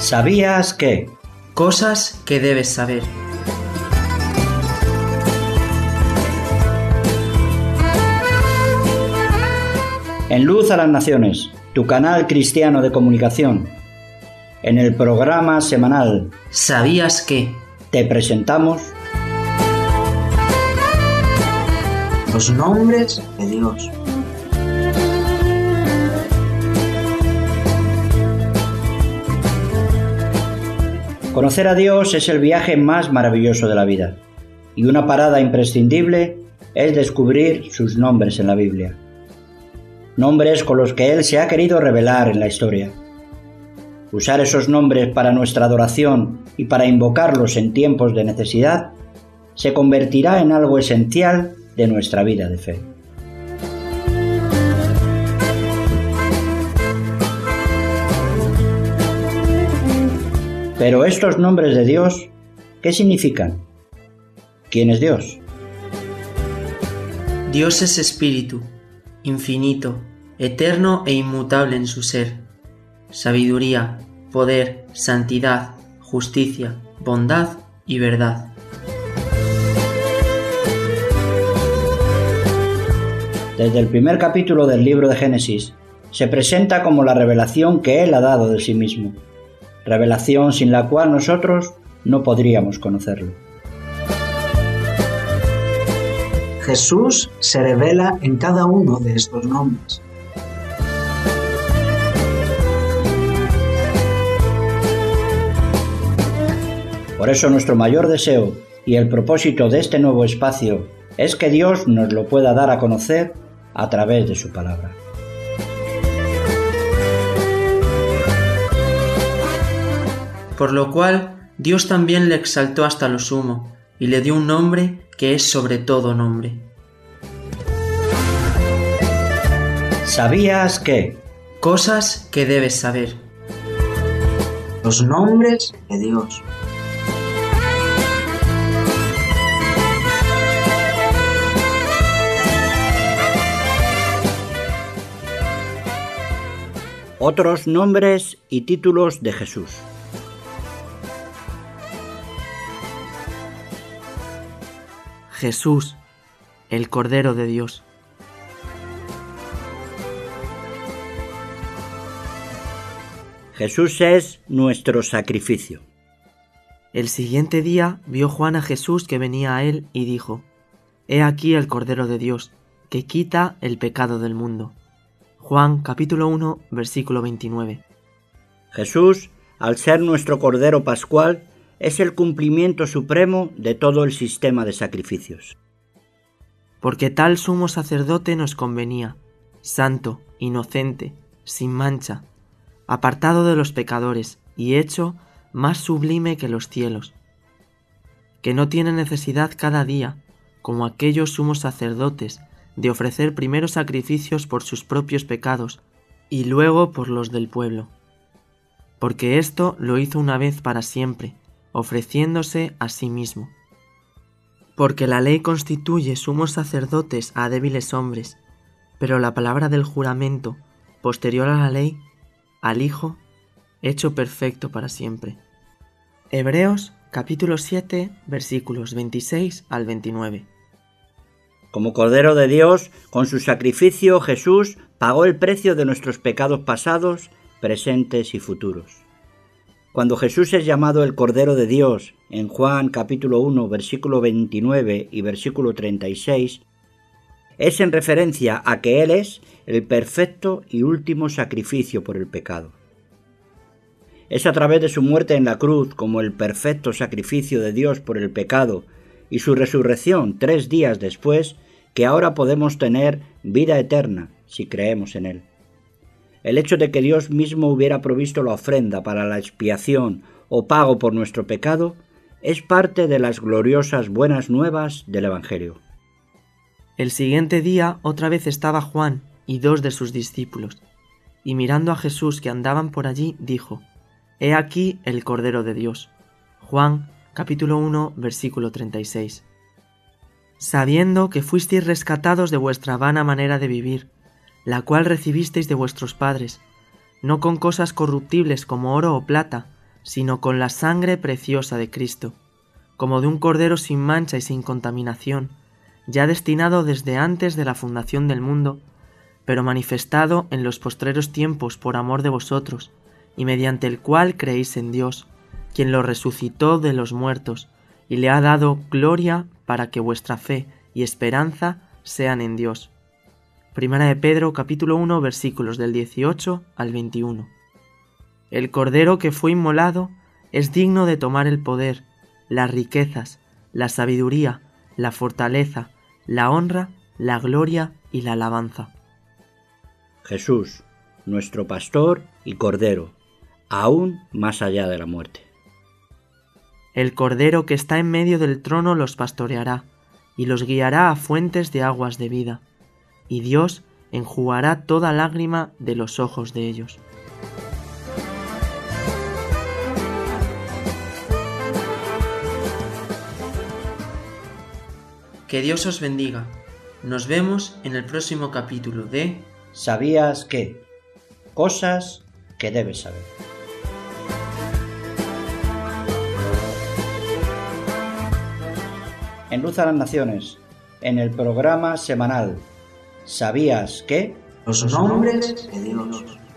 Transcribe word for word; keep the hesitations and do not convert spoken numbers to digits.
¿Sabías que? Cosas que debes saber. En Luz a las Naciones, tu canal cristiano de comunicación. En el programa semanal ¿Sabías que? Te presentamos Los nombres de Dios. Conocer a Dios es el viaje más maravilloso de la vida, y una parada imprescindible es descubrir sus nombres en la Biblia. Nombres con los que Él se ha querido revelar en la historia. Usar esos nombres para nuestra adoración y para invocarlos en tiempos de necesidad se convertirá en algo esencial de nuestra vida de fe. Pero estos nombres de Dios, ¿qué significan? ¿Quién es Dios? Dios es espíritu, infinito, eterno e inmutable en su ser. Sabiduría, poder, santidad, justicia, bondad y verdad. Desde el primer capítulo del libro de Génesis, se presenta como la revelación que Él ha dado de sí mismo, revelación sin la cual nosotros no podríamos conocerlo. Jesús se revela en cada uno de estos nombres. Por eso nuestro mayor deseo y el propósito de este nuevo espacio es que Dios nos lo pueda dar a conocer a través de su palabra. Por lo cual Dios también le exaltó hasta lo sumo y le dio un nombre que es sobre todo nombre. ¿Sabías que? Cosas que debes saber. Los nombres de Dios. Otros nombres y títulos de Jesús. Jesús, el Cordero de Dios. Jesús es nuestro sacrificio. El siguiente día vio Juan a Jesús que venía a él y dijo: He aquí el Cordero de Dios, que quita el pecado del mundo. Juan capítulo uno, versículo veintinueve. Jesús, al ser nuestro Cordero Pascual, es el cumplimiento supremo de todo el sistema de sacrificios. Porque tal sumo sacerdote nos convenía, santo, inocente, sin mancha, apartado de los pecadores y hecho más sublime que los cielos, que no tiene necesidad cada día, como aquellos sumos sacerdotes, de ofrecer primero sacrificios por sus propios pecados y luego por los del pueblo. Porque esto lo hizo una vez para siempre, ofreciéndose a sí mismo. Porque la ley constituye sumos sacerdotes a débiles hombres, pero la palabra del juramento, posterior a la ley, al Hijo, hecho perfecto para siempre. Hebreos capítulo siete, versículos veintiséis al veintinueve. Como Cordero de Dios, con su sacrificio Jesús pagó el precio de nuestros pecados pasados, presentes y futuros. Cuando Jesús es llamado el Cordero de Dios en Juan capítulo uno, versículo veintinueve y versículo treinta y seis, es en referencia a que Él es el perfecto y último sacrificio por el pecado. Es a través de su muerte en la cruz como el perfecto sacrificio de Dios por el pecado y su resurrección tres días después que ahora podemos tener vida eterna si creemos en Él. El hecho de que Dios mismo hubiera provisto la ofrenda para la expiación o pago por nuestro pecado es parte de las gloriosas buenas nuevas del Evangelio. El siguiente día otra vez estaba Juan y dos de sus discípulos, y mirando a Jesús que andaban por allí, dijo: He aquí el Cordero de Dios. Juan capítulo uno, versículo treinta y seis. Sabiendo que fuisteis rescatados de vuestra vana manera de vivir, la cual recibisteis de vuestros padres, no con cosas corruptibles como oro o plata, sino con la sangre preciosa de Cristo, como de un cordero sin mancha y sin contaminación, ya destinado desde antes de la fundación del mundo, pero manifestado en los postreros tiempos por amor de vosotros, y mediante el cual creéis en Dios, quien lo resucitó de los muertos, y le ha dado gloria para que vuestra fe y esperanza sean en Dios. Primera de Pedro capítulo uno versículos del dieciocho al veintiuno. El Cordero que fue inmolado es digno de tomar el poder, las riquezas, la sabiduría, la fortaleza, la honra, la gloria y la alabanza. Jesús, nuestro pastor y Cordero, aún más allá de la muerte. El Cordero que está en medio del trono los pastoreará, y los guiará a fuentes de aguas de vida, y Dios enjugará toda lágrima de los ojos de ellos. Que Dios os bendiga. Nos vemos en el próximo capítulo de ¿Sabías qué? Cosas que debes saber. En Luz a las Naciones, en el programa semanal ¿Sabías qué? Los nombres de Dios.